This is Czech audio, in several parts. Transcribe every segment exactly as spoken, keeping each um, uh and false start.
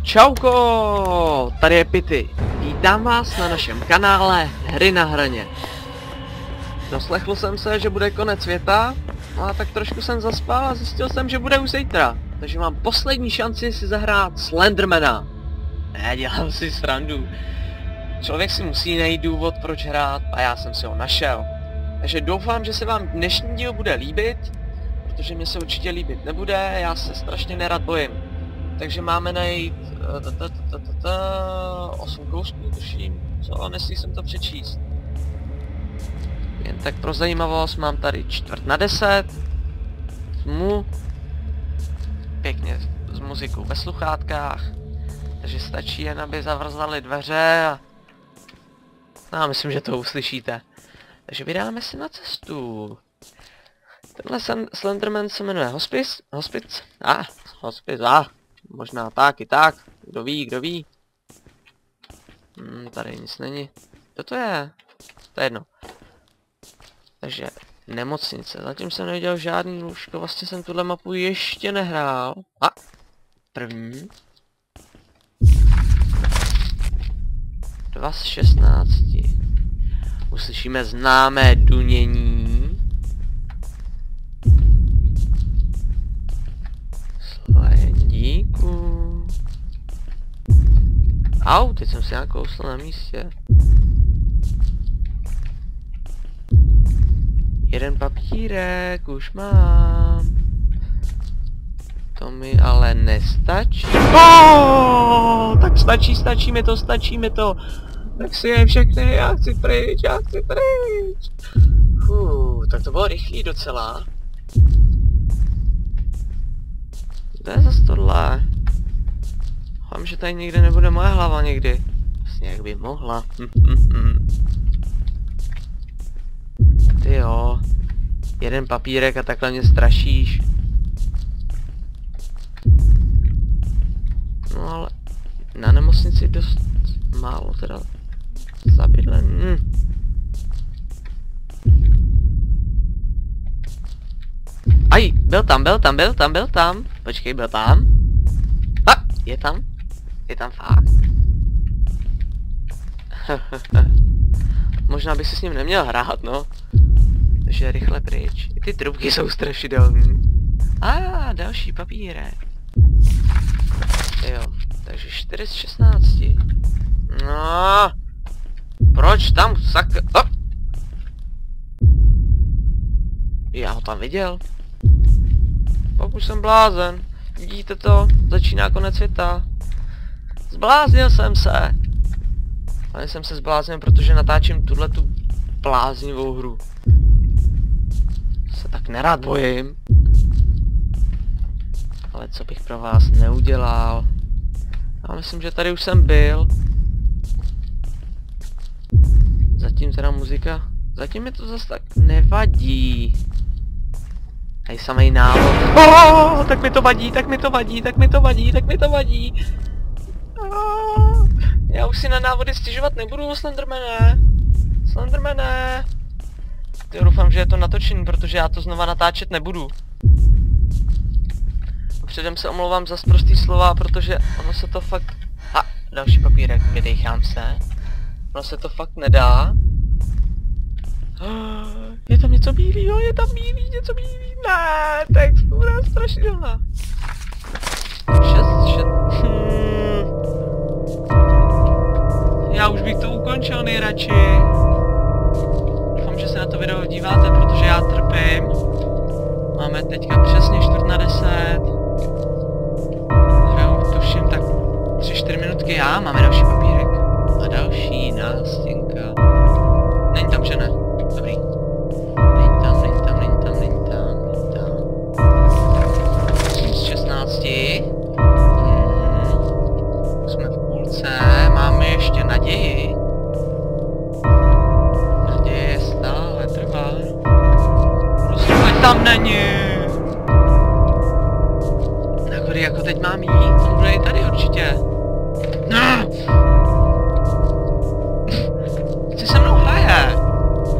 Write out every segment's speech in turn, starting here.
Čauko, tady je Pity. Vítám vás na našem kanále Hry na hraně. Doslechl jsem se, že bude konec světa, a tak trošku jsem zaspal a zjistil jsem, že bude už zítra. Takže mám poslední šanci si zahrát Slendermana. Ne, dělám si srandu. Člověk si musí najít důvod, proč hrát, a já jsem si ho našel. Takže doufám, že se vám dnešní díl bude líbit, protože mě se určitě líbit nebude, já se strašně nerad bojím. Takže máme najít osm kousků, tuším, co, nesmí jsem to přečíst. Jen tak pro zajímavost, mám tady čtvrt na deset. Mu pěkně s muzikou ve sluchátkách. Takže stačí jen, aby zavrzali dveře a... No, já myslím, že to uslyšíte. Takže vydáme si na cestu. Tenhle Slenderman se jmenuje Hospice. Hospice? A, ah, Hospice, a. Ah. Možná tak i tak. Kdo ví, kdo ví. Hmm, tady nic není. Co to je? To je jedno. Takže nemocnice. Zatím jsem neviděl žádný lůžko. Vlastně jsem tuhle mapu ještě nehrál. A! První. Dva z šestnácti. Uslyšíme známé dunění. Sledíku. Au, teď jsem si nakousl na místě. Jeden papírek už mám. To mi ale nestačí. Oh, tak stačí, stačí mi to, stačí mi to. Tak si je všechny, já chci pryč, já chci pryč. Fuh, tak to bylo rychlý docela. Kde je zase tohle? Doufám, že tady někde nebude moje hlava někdy. Vlastně jak by mohla. Ty jo. Jeden papírek a takhle mě strašíš. No ale na nemocnici dost málo teda zabydlen. Hm. Aj, byl tam, byl tam, byl tam, byl tam. Počkej, byl tam. A, je tam. Je tam fakt. Možná bych si s ním neměl hrát, no. Takže rychle pryč. I ty trubky jsou strašidelný. A ah, další papírek. Jo, takže čtyři z šestnácti. No. Proč tam sak... Oh. Já ho tam viděl. Pokud jsem blázen. Vidíte to? Začíná konec světa. Zbláznil jsem se. Ale jsem se zbláznil, protože natáčím tuhletu bláznivou hru. Se tak nerád bojím. Ale co bych pro vás neudělal. Já myslím, že tady už jsem byl. Zatím teda muzika. Zatím mi to zase tak nevadí. Tady samej návod. Oh, tak mi to vadí, tak mi to vadí, tak mi to vadí, tak mi to vadí. Oh, já už si na návody stěžovat nebudu, Slendermane. Slendermane. Já doufám, že je to natočený, protože já to znova natáčet nebudu. A předem se omlouvám za sprostý slova, protože ono se to fakt... A, další papírek, vydechám se. Ono se to fakt nedá. Je tam něco bílýho, je tam bílý, něco bílý. Ne, textura strašidelná. Šest, šest... Hmm. Já už bych to ukončil nejradši. Doufám, že se na to video díváte, protože já trpím. Máme teďka přesně čtvrt na deset. Já už tuším tak tři čtyři minutky já, máme další papírek. A další nástěnka. Není tam, že ne? Dobrý. Není tam, není tam, není tam, není tam, není tam. Z šestnácti. Hmm. Jsme v půlce, máme ještě naději. Naděje stále trvá. Rozumím, tam není. Nakory jako teď mám jít, on bude i tady určitě. No! Co se mnou hraje?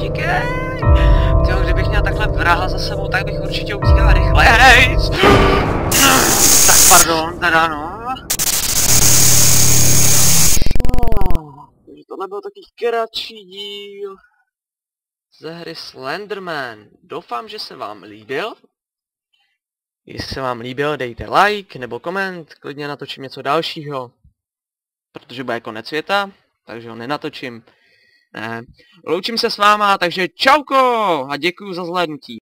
utíkej! Tyjo, kdybych měl takhle vraha za sebou, tak bych určitě utíkal rychleji. Tak pardon, teda no. No, takže tohle byl takový kratší díl ze hry Slenderman. Doufám, že se vám líbil. Jestli se vám líbil, dejte like nebo koment, klidně natočím něco dalšího. Protože bude konec světa, takže ho nenatočím. Ne. Loučím se s váma, takže čauko a děkuju za zhlédnutí.